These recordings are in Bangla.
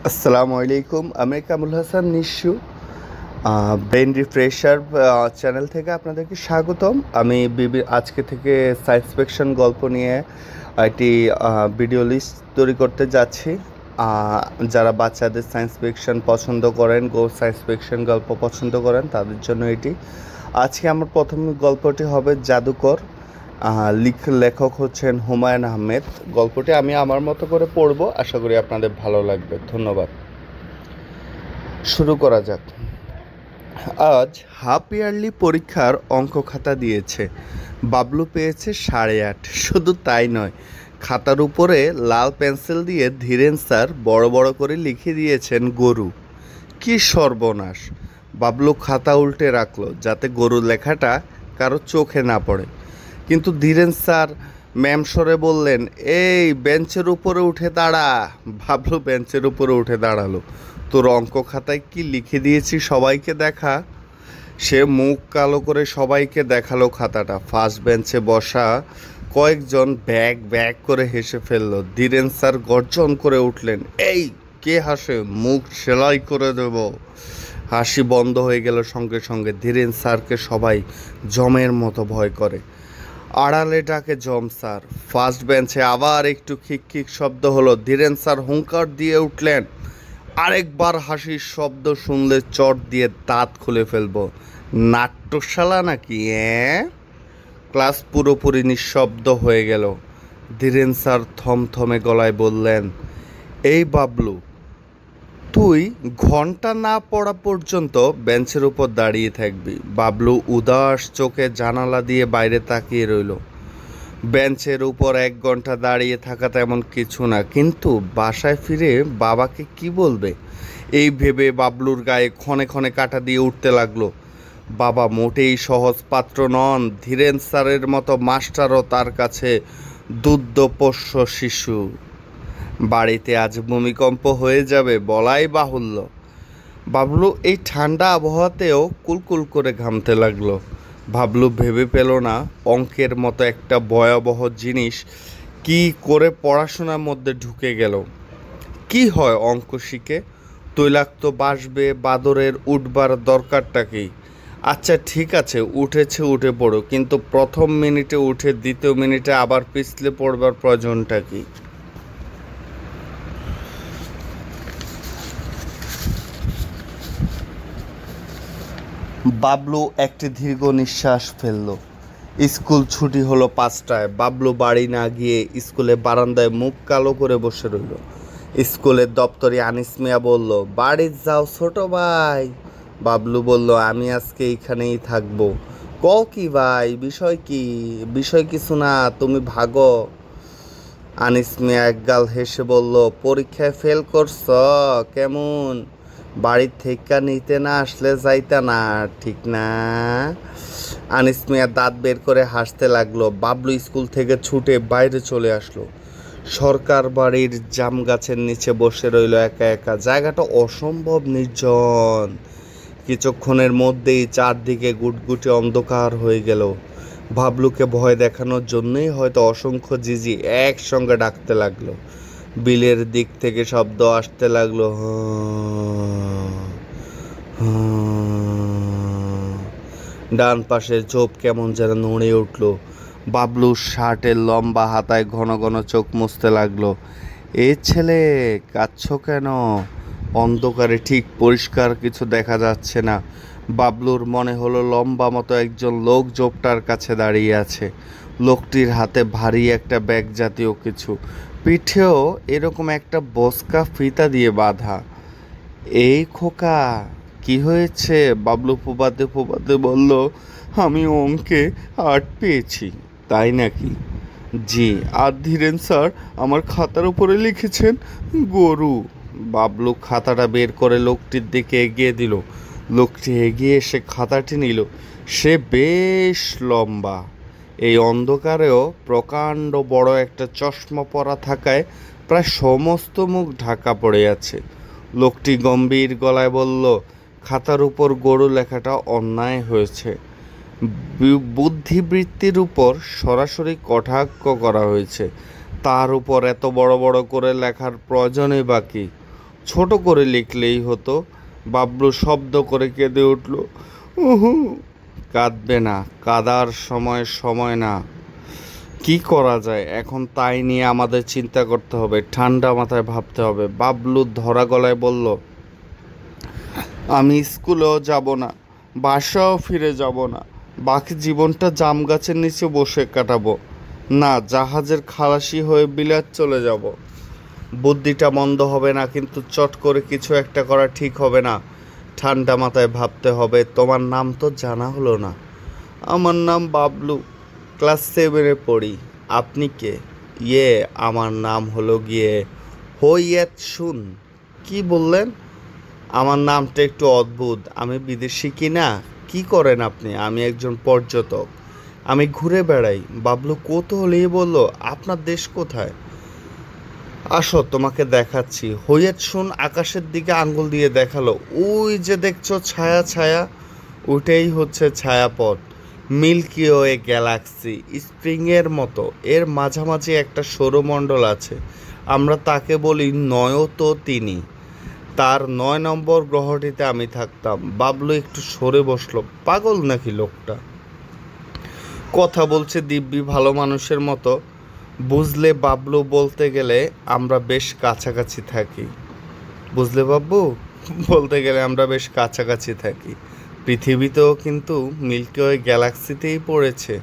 আসসালামু আলাইকুম। আমি Kamrul Hasan Nishu brain refresher channel থেকে আপনাদেরকে স্বাগতম। আমি আজকে থেকে সায়েন্স ফিকশন গল্প নিয়ে একটি ভিডিও লিস্ট তৈরি করতে যাচ্ছি। যারা বাচ্চাদের সায়েন্স ফিকশন পছন্দ করেন, সায়েন্স ফিকশন গল্প পছন্দ করেন, তাদের জন্য এটি। আজকে আমার প্রথম গল্পটি হবে জাদুকর। লেখক হচ্ছেন হুমায়ুন আহমেদ। গল্পটি আমি আমার মতো করে পড়ব, আশা করি আপনাদের ভালো লাগবে। ধন্যবাদ। শুরু করা যাক। আজ হাফ ইয়ারলি পরীক্ষার অঙ্ক খাতা দিয়েছে। বাবলু পেয়েছে 8.5। শুধু তাই নয়, খাতার উপরে লাল পেন্সিল দিয়ে ধীরেন স্যার বড় বড় করে লিখে দিয়েছেন গরু। কি সর্বনাশ! বাবলু খাতা উল্টে রাখলো যাতে গরু লেখাটা কারো চোখে না পড়ে। কিন্তু ধীরেন স্যার ম্যাম সরে বললেন, এই বেঞ্চের উপরে উঠে দাঁড়া। বাবলু বেঞ্চের উপরে উঠে দাঁড়ালো। তোর অঙ্ক খাতায় কি লিখে দিয়েছি সবাইকে দেখা। সে মুখ কালো করে সবাইকে দেখালো খাতাটা। ফার্স্ট বেঞ্চে বসা কয়েকজন ব্যাগ ব্যাগ করে হেসে ফেললো। ধীরেন স্যার গর্জন করে উঠলেন, এই কে হাসে, মুখ সেলাই করে দেব। হাসি বন্ধ হয়ে গেল সঙ্গে সঙ্গে। ধীরেন স্যারকে সবাই জমের মতো ভয় করে। আড়ালে ডাকে জম স্যার। ফার্স্ট বেঞ্চে আবার একটু খিক খিক শব্দ হলো। ধীরেন স্যার হুঙ্কার দিয়ে উঠলেন, আরেকবার হাসির শব্দ শুনলে চট দিয়ে দাঁত খুলে ফেলবো। নাট্যশালা নাকি? ক্লাস পুরোপুরি নিঃশব্দ হয়ে গেল। ধীরেন স্যার থমথমে গলায় বললেন, এই বাবলু, তুই ঘন্টা না পড়া পর্যন্ত বেঞ্চের উপর দাঁড়িয়ে থাকবি। বাবলু উদাস চোখে জানালা দিয়ে বাইরে তাকিয়ে রইল। বেঞ্চের উপর 1 ঘন্টা দাঁড়িয়ে থাকা তেমন কিছু না, কিন্তু বাসায় ফিরে বাবাকে কি বলবে এই ভেবে বাবলুর গায়ে ক্ষণে ক্ষণে কাঁটা দিয়ে উঠতে লাগলো। বাবা মোটেই সহজ পাত্র নন। ধীরেন স্যারের মতো মাস্টারও তার কাছে দুগ্ধপোষ্য শিশু। বাড়িতে আজ ভূমিকম্প হয়ে যাবে বলাই বাহুল্য। বাবলু এই ঠান্ডা আবহাওয়াতেও কুলকুল করে ঘামতে লাগলো। বাবলু ভেবে পেল না অঙ্কের মতো একটা ভয়াবহ জিনিস কি করে পড়াশোনার মধ্যে ঢুকে গেল। কি হয় অঙ্ক শিখে? তৈলাক্ত বাসবে, বাদরের উঠবার দরকারটা কি? আচ্ছা ঠিক আছে, উঠেছে উঠে পড়ো, কিন্তু প্রথম মিনিটে উঠে দ্বিতীয় মিনিটে আবার পিছলে পড়বার প্রয়োজনটা কি? বাবলু একটি দীর্ঘ নিঃশ্বাস ফেলল। স্কুল ছুটি হলো 5টায়। বাবলু বাড়ি না গিয়ে স্কুলে বারান্দায় মুখ কালো করে বসে রইল। স্কুলের দপ্তরি আনিস মিয়া বলল, বাড়ি যাও ছোট ভাই। বাবলু বলল, আমি আজকে এইখানেই থাকবো। কও কি ভাই, বিষয় কি? বিষয় কিছু না, তুমি ভাগো। আনিস মিয়া একগাল হেসে বলল, পরীক্ষায় ফেল করছ কেমন? বাড়ির থেকে নিতে না আসলে যাইতা না, ঠিক না? আনিস মিয়া দাঁত বের করে হাসতে লাগলো। বাবলু স্কুল থেকে ছুটে বাইরে চলে আসলো। সরকার বাড়ির জাম গাছের নিচে বসে রইল একা একা। জায়গাটা অসম্ভব নির্জন। কিছুক্ষণের মধ্যেই চারদিকে গুটগুটে অন্ধকার হয়ে গেল। বাবলুকে ভয় দেখানোর জন্যই হয়তো অসংখ্য জিজি একসঙ্গে ডাকতে লাগলো। বিলের দিক থেকে শব্দ আসতে লাগলো, ডান পাশের ঝোপ কেমন যেন নড়ে উঠল। বাবলুর শার্টের লম্বা হাতায় ঘন ঘন চোখ মুছতে লাগলো। এ ছেলে, কাঁদছ কেন? অন্ধকারে ঠিক পরিষ্কার কিছু দেখা যাচ্ছে না। বাবলুর মনে হলো লম্বা মতো একজন লোক ঝোপটার কাছে দাঁড়িয়ে আছে। লোকটির হাতে ভারী একটা ব্যাগ জাতীয় কিছু, পিঠেও এরকম একটা বস্কা ফিতা দিয়ে বাঁধা। এই খোকা, কি হয়েছে? বাবলু ফোপাতে ফোপাতে বলল, আমি অঙ্কে 8 পেয়েছি। তাই নাকি? জি। আর ধীরেন স্যার আমার খাতার উপরে লিখেছেন গরু। বাবলু খাতাটা বের করে লোকটির দিকে এগিয়ে দিল। লোকটি এগিয়ে এসে খাতাটি নিল। সে বেশ লম্বা। এই অন্ধকারেও প্রকাণ্ড বড় একটা চশমা পরা থাকায় প্রায় সমস্ত মুখ ঢাকা পড়ে আছে। লোকটি গম্ভীর গলায় বলল, খাতার উপর গরু লেখাটা অন্যায় হয়েছে। বুদ্ধিবৃত্তির উপর সরাসরি কটাক্ষ করা হয়েছে। তার উপর এত বড় বড় করে লেখার প্রয়োজনই বা কী? ছোট করে লিখলেই হতো। বাবলু শব্দ করে কেঁদে উঠল। উহু। কাঁদবে না, কাদার সময় না। কি করা যায় এখন তাই নিয়ে আমাদের চিন্তা করতে হবে, ঠান্ডা মাথায় ভাবতে হবে। বাবলু ধরা গলায় বলল, আমি স্কুলেও যাব না, বাসাও ফিরে যাব না, বাকি জীবনটা জাম গাছের নিচে বসে কাটাবো। না, জাহাজের খালাসি হয়ে বিলাত চলে যাব। বুদ্ধিটা মন্দ হবে না, কিন্তু চট করে কিছু একটা করা ঠিক হবে না। ঠান্ডা মাথায় ভাবতে হবে। তোমার নাম তো জানা হলো না। আমার নাম বাবলু, ক্লাস 7-এ পড়ি। আপনি কে? আমার নাম হলো গিয়ে হইয়েত শুন। কি বললেন? আমার নামটা একটু অদ্ভুত। আমি বিদেশি কি না? কি করেন আপনি? আমি একজন পর্যটক, আমি ঘুরে বেড়াই। বাবলু কৌতূহলী বলল, আপনার দেশ কোথায়? আসো তোমাকে দেখাচ্ছি। হইয়েত শুন আকাশের দিকে আঙ্গুল দিয়ে দেখালো। ওই যে দেখছো ছায়া ছায়া, ওইটাই হচ্ছে ছায়াপথ। মিল্কি ওয়ে গ্যালাক্সি স্প্রিংয়ের মতো, এর মাঝামাঝি একটা সৌরমণ্ডল আছে, আমরা তাকে বলি নয়তো তিনি। তার 9 নম্বর গ্রহটিতে আমি থাকতাম। বাবলু একটু সরে বসলো। পাগল নাকি লোকটা? কথা বলছে দিব্যি ভালো মানুষের মতো। বুঝলে বাবলু, বলতে গেলে আমরা বেশ কাছাকাছি থাকি। বুঝলে বাবু, বলতে গেলে আমরা বেশ কাছাকাছি থাকি। পৃথিবীতেও কিন্তু মিল্কি ওয়ে গ্যালাক্সিতেই পড়েছে।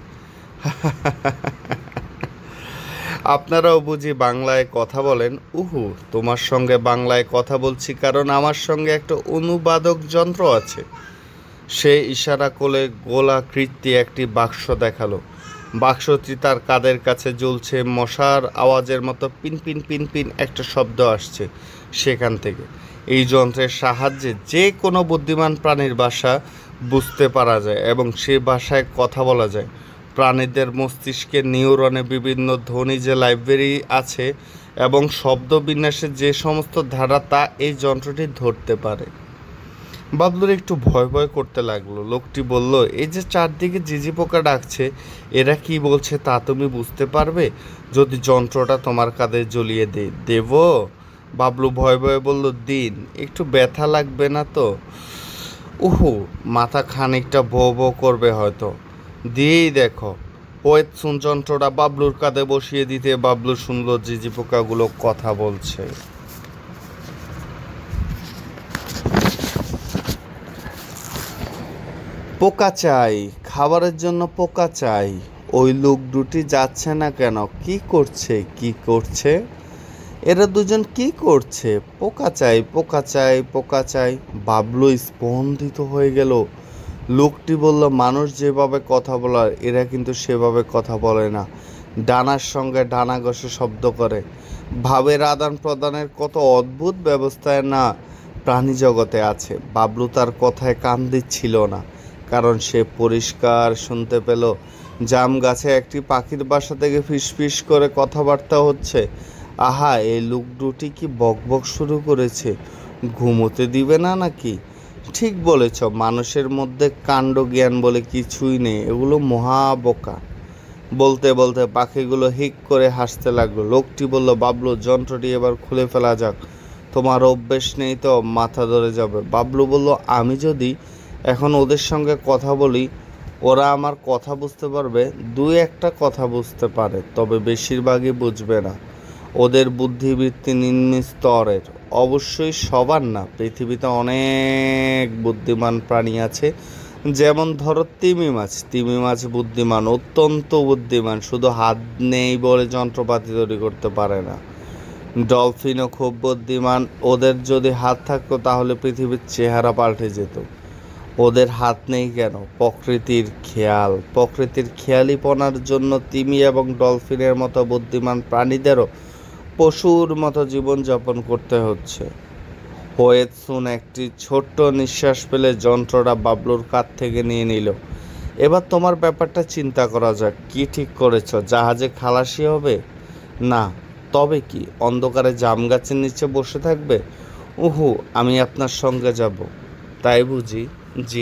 আপনারাও বুঝি বাংলায় কথা বলেন? উহু, তোমার সঙ্গে বাংলায় কথা বলছি কারণ আমার সঙ্গে একটা অনুবাদক যন্ত্র আছে। সে ইশারা করে গোলাকৃতি একটি বাক্স দেখালো। বাক্সটি তার কাদের কাছে ঝুলছে। মশার আওয়াজের মতো পিন পিন পিন পিন একটা শব্দ আসছে সেখান থেকে। এই যন্ত্রের সাহায্যে যে কোনো বুদ্ধিমান প্রাণীর ভাষা বুঝতে পারা যায় এবং সে ভাষায় কথা বলা যায়। প্রাণীদের মস্তিষ্কের নিউরনে বিভিন্ন ধ্বনি যে লাইব্রেরি আছে এবং শব্দ বিন্যাসের যে সমস্ত ধারা, তা এই যন্ত্রটি ধরতে পারে। বাবলুর একটু ভয় ভয় করতে লাগলো। লোকটি বলল, এই যে চারদিকে ঝিঁঝি পোকা ডাকছে, এরা কি বলছে তা তুমি বুঝতে পারবে যদি যন্ত্রটা তোমার কাঁধে জ্বলিয়ে দেব? বাবলু ভয়ে ভয়ে বলল, দিন। একটু ব্যথা লাগবে না তো? উহু, মাথা খানিকটা ভো ভো করবে হয়তো। দিয়েই দেখো। ওয়েট শুন যন্ত্রটা বাবলুর কাঁধে বসিয়ে দিতে বাবলু শুনল ঝিঁঝি পোকাগুলো কথা বলছে। পোকা চাই, খাবারের জন্য পোকা চাই। ওই লোক দুটি যাচ্ছে না কেন? কি করছে? এরা দুজন কি করছে? পোকা চাই, পোকা চাই, পোকা চাই। বাবলু স্পন্দিত হয়ে গেল। লোকটি বলল, মানুষ যেভাবে কথা বলার এরা কিন্তু সেভাবে কথা বলে না। ডানার সঙ্গে ডানা ঘষে শব্দ করে। ভাবের আদান প্রদানের কত অদ্ভুত ব্যবস্থায় না প্রাণী জগতে আছে। বাবলু তার কথায় কান দিচ্ছিল না, কারণ সে পরিষ্কার শুনতে পেল জাম গাছে একটি পাখির বাসা থেকে ফিসফিস করে কথাবার্তা হচ্ছে। আহা, এই লোক দুটি কি বকবক শুরু করেছে? ঘুমোতে দিবে না নাকি? ঠিক বলেছ, মানুষের মধ্যে কাণ্ড জ্ঞান বলে কিছুই নেই, এগুলো মহা বোকা। বলতে বলতে পাখিগুলো হিক করে হাসতে লাগলো। লোকটি বলল, বাবলু, যন্ত্রটি এবার খুলে ফেলা যাক। তোমার অভ্যেস নেই তো, মাথা ধরে যাবে। বাবলু বলল, আমি যদি এখন ওদের সঙ্গে কথা বলি, ওরা আমার কথা বুঝতে পারবে। দুই একটা কথা বুঝতে পারে, তবে বেশিরভাগই বুঝবে না। ওদের বুদ্ধিবৃত্তি নিম্ন স্তরের। অবশ্যই সবার না, পৃথিবীতে অনেক বুদ্ধিমান প্রাণী আছে। যেমন ধরো তিমি মাছ বুদ্ধিমান, অত্যন্ত বুদ্ধিমান, শুধু হাত নেই বলে যন্ত্রপাতি তৈরি করতে পারে না। ডলফিনও খুব বুদ্ধিমান, ওদের যদি হাত থাকতো তাহলে পৃথিবীর চেহারা পাল্টে যেত। ওদের হাত নেই কেন? প্রকৃতির খেয়ালিপনার জন্য তিমি এবং ডলফিনের মতো বুদ্ধিমান প্রাণীদেরও পশুর মতো জীবনযাপন করতে হচ্ছে। হোয়েতসুন একটি ছোট্ট নিঃশ্বাস ফেলে যন্ত্রটা বাবলুর কাঁধ থেকে নিয়ে নিল। এবার তোমার ব্যাপারটা চিন্তা করা যাক। কি ঠিক করেছ? জাহাজে খালাসি হবে? না। তবে কি অন্ধকারে জাম গাছের নিচে বসে থাকবে? উহু, আমি আপনার সঙ্গে যাব। তাই বুঝি? জি।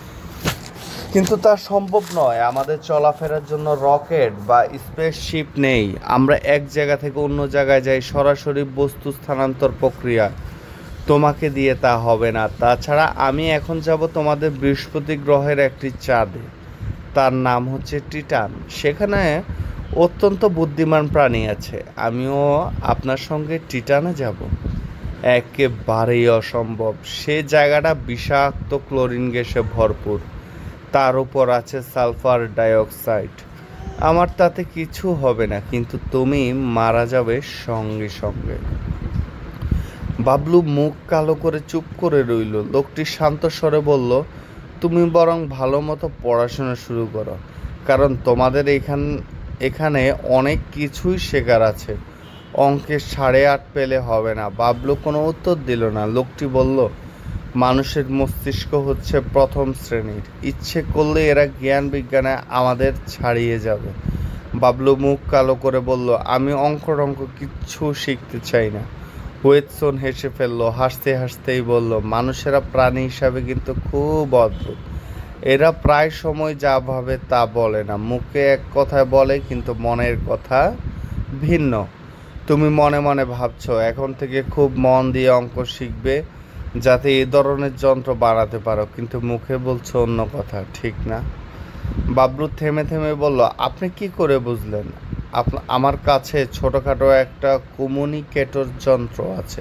কিন্তু তা সম্ভব নয়। আমাদের চলাফেরার জন্য রকেট বা স্পেসশিপ নেই। আমরা এক জায়গা থেকে অন্য জায়গায় যাই সরাসরি বস্তু স্থানান্তর প্রক্রিয়া। তোমাকে দিয়ে তা হবে না। তাছাড়া আমি এখন যাব তোমাদের বৃহস্পতি গ্রহের একটি চাঁদে, তার নাম হচ্ছে টিটান। সেখানে অত্যন্ত বুদ্ধিমান প্রাণী আছে। আমিও আপনার সঙ্গে টিটানে যাব। একেবারেই অসম্ভব। সে জায়গাটা বিষাক্ত ক্লোরিন গ্যাসে ভরপুর, তার উপর আছে সালফার ডাইঅক্সাইড। আমার তাতে কিছু হবে না, কিন্তু তুমি মারা যাবে সঙ্গে সঙ্গে। বাবলু মুখ কালো করে চুপ করে রইল। লোকটি শান্ত স্বরে বলল, তুমি বরং ভালো মতো পড়াশোনা শুরু করো, কারণ তোমাদের এখানে অনেক কিছুই শেখার আছে। অঙ্কে 8.5 পেলে হবে না। বাবলু কোনো উত্তর দিল না। লোকটি বলল, মানুষের মস্তিষ্ক হচ্ছে প্রথম শ্রেণীর। ইচ্ছে করলে এরা জ্ঞান বিজ্ঞানে আমাদের ছাড়িয়ে যাবে। বাবলু মুখ কালো করে বলল, আমি অঙ্ক কিচ্ছু শিখতে চাই না। ওয়েটসন হেসে ফেলল। হাসতে হাসতেই বলল, মানুষেরা প্রাণী হিসাবে কিন্তু খুব অদ্ভুত। এরা প্রায় সময় যা ভাবে তা বলে না। মুখে এক কথায় বলে, কিন্তু মনের কথা ভিন্ন। তুমি মনে মনে ভাবছো এখন থেকে খুব মন দিয়ে অঙ্ক শিখবে, যাতে এই ধরনের যন্ত্র বানাতে পারো, কিন্তু মুখে বলছো অন্য কথা, ঠিক না? বাবলু থেমে থেমে বলল, আপনি কি করে বুঝলেন? আমার কাছে ছোটোখাটো একটা কমিউনিকেটর যন্ত্র আছে।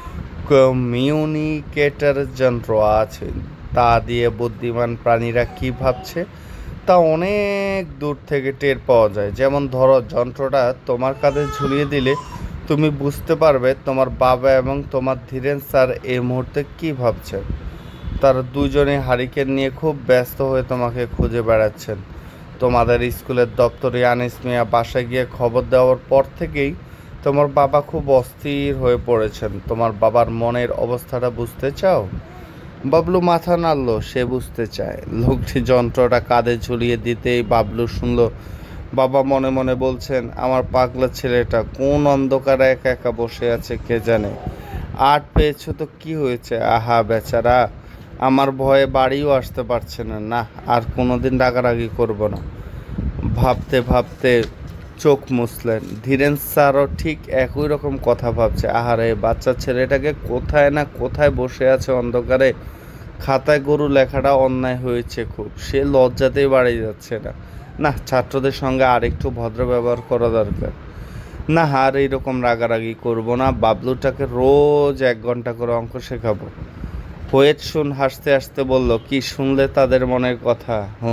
তা দিয়ে বুদ্ধিমান প্রাণীরা কি ভাবছে তা অনেক দূর থেকে টের পাওয়া যায়। যেমন ধরো, যন্ত্রটা তোমার কাঁধে ঝুলিয়ে দিলে তুমি বুঝতে পারবে তোমার বাবা এবং তোমার ধীরেন স্যার এই মুহূর্তে কি ভাবছেন। তারা দুজনেই হারিকেন নিয়ে খুব ব্যস্ত হয়ে তোমাকে খুঁজে বেড়াচ্ছেন। তোমাদের স্কুলের দপ্তরে আনিস মিয়া বাসায় গিয়ে খবর দেওয়ার পর থেকেই তোমার বাবা খুব অস্থির হয়ে পড়েছেন। তোমার বাবার মনের অবস্থাটা বুঝতে চাও? বাবলু মাথা নাড়ল, সে বুঝতে চায়। লোকটি যন্ত্রটা কাঁধে ঝুলিয়ে দিতেই বাবলু শুনল, বাবা মনে মনে বলছেন, আমার পাগলা ছেলেটা কোন অন্ধকারে একা একা বসে আছে কে জানে। 8 পেয়েছো তো কি হয়েছে? আহা বেচারা, আমার ভয়ে বাড়িও আসতে পারছে না। না, আর কোনোদিন রাগারাগি করব না। ভাবতে ভাবতে চোখ মুছলেন। ধীরেন স্যারও ঠিক একই রকম কথা ভাবছে। আহারে, বাচ্চা ছেলেটাকে কোথায় না কোথায় বসে আছে অন্ধকারে। খাতায় গরু লেখাটা অন্যায় হয়েছে খুব, সে লজ্জাতেই বাড়ি যাচ্ছে না। না, ছাত্রদের সঙ্গে আরেকটু ভদ্র ব্যবহার করা দরকার। না, আর এইরকম রাগারাগি করব না। বাবলুটাকে রোজ 1 ঘন্টা করে অঙ্ক শেখাবো। ওয়েটসন হাসতে হাসতে বলল, কি শুনলে তাদের মনের কথা?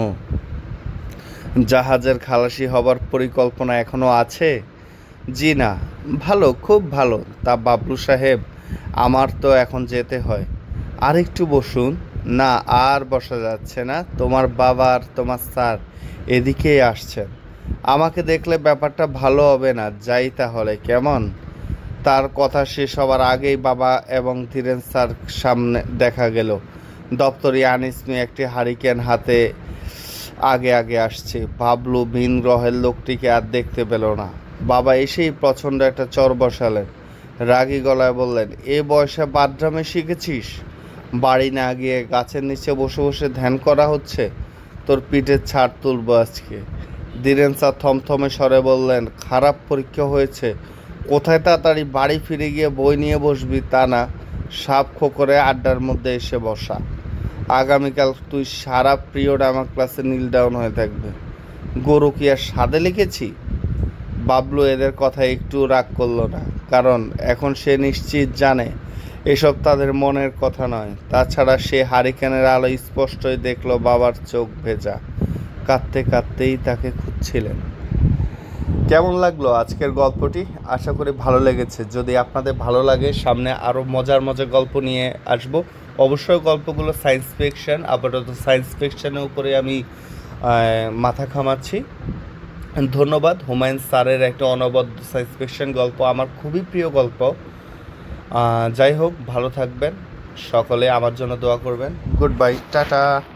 জাহাজের খালাসি হবার পরিকল্পনা এখনো আছে? জি না। ভালো, খুব ভালো। তা বাবলু সাহেব, আমার তো এখন যেতে হয়। আর একটু বসুন। না, আর বসা যাচ্ছে না। তোমার বাবা আর তোমার স্যার এদিকেই আসছেন। আমাকে দেখলে ব্যাপারটা ভালো হবে না। যাই তাহলে, কেমন? তার কথা শেষ হবার আগেই বাবা এবং ধীরেন স্যার সামনে দেখা গেল। দপ্তরি আনিস মিয়া একটি হারিকেন হাতে আগে আগে আসছে। বাবলু ভিন গ্রহের লোকটিকে আর দেখতে পেল না। বাবা এসেই প্রচণ্ড একটা চর বসালেন। রাগী গলায় বললেন, এ বয়সে বাথরুমে শিখেছিস? বাড়ি না গিয়ে গাছের নিচে বসে বসে ধ্যান করা হচ্ছে? তোর পিঠের ছাড় তুলব আজকে। ধীরেন স্যার থমথমে স্বরে বললেন, খারাপ পরীক্ষা হয়েছে, কোথায় তাড়াতাড়ি বাড়ি ফিরে গিয়ে বই নিয়ে বসবি তা না, সাপ খোকরে আড্ডার মধ্যে এসে বসা। আগামীকাল তুই সারা পিরিয়ড আমার ক্লাসে নীল ডাউন হয়ে থাকবে। গরু কি আর সাদে লিখেছি? বাবলু এদের কথা একটু রাগ করল না, কারণ এখন সে নিশ্চিত জানে এসব তাদের মনের কথা নয়। তাছাড়া সে হারিকেনের আলো স্পষ্টই দেখল বাবার চোখ ভেজা। কাঁদতে কাঁদতেই তাকে খুঁজছিলেন। কেমন লাগলো আজকের গল্পটি? আশা করি ভালো লেগেছে। যদি আপনাদের ভালো লাগে, সামনে আরও মজার মজার গল্প নিয়ে আসব। অবশ্যই গল্পগুলো সায়েন্স ফিকশন, আপাতত সায়েন্স ফিকশনের উপরে আমি মাথা ঘামাচ্ছি। ধন্যবাদ। হুমায়ুন স্যারের একটা অনবদ্য সায়েন্স ফিকশন গল্প আমার খুবই প্রিয় গল্প। যাই হোক, ভালো থাকবেন সকলে, আমার জন্য দোয়া করবেন। Good bye, tata.